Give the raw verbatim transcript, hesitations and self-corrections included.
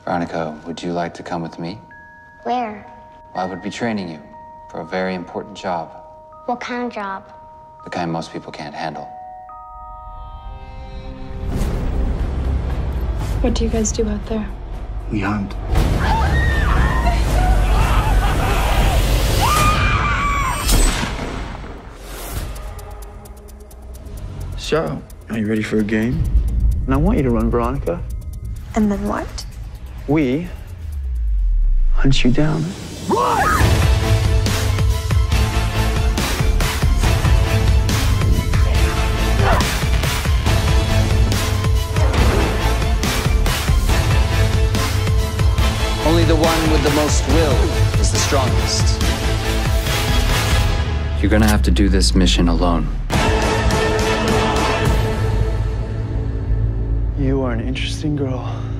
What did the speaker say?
Veronica, would you like to come with me? Where? I would be training you for a very important job. What kind of job? The kind most people can't handle. What do you guys do out there? We hunt. So, are you ready for a game? And I want you to run, Veronica. And then what? We hunt you down. Run! Only the one with the most will is the strongest. You're gonna have to do this mission alone. You are an interesting girl.